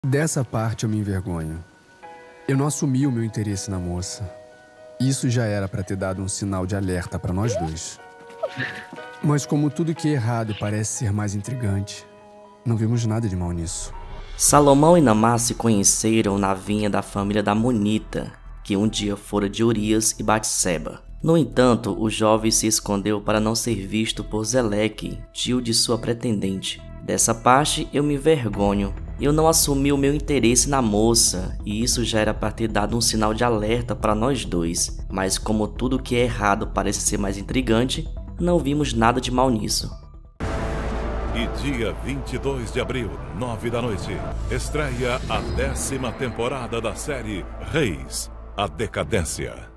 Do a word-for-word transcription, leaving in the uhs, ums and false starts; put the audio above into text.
Dessa parte eu me envergonho. Eu não assumi o meu interesse na moça. Isso já era pra ter dado um sinal de alerta pra nós dois. Mas como tudo que é errado parece ser mais intrigante, não vimos nada de mal nisso. Salomão e Naamá se conheceram na vinha da família da Monita, que um dia fora de Urias e Batseba. No entanto, o jovem se escondeu para não ser visto por Zeleque, tio de sua pretendente. Dessa parte eu me envergonho. Eu não assumi o meu interesse na moça, e isso já era para ter dado um sinal de alerta para nós dois. Mas como tudo que é errado parece ser mais intrigante, não vimos nada de mal nisso. E dia vinte e dois de abril, nove da noite, estreia a décima temporada da série Reis, a Decadência.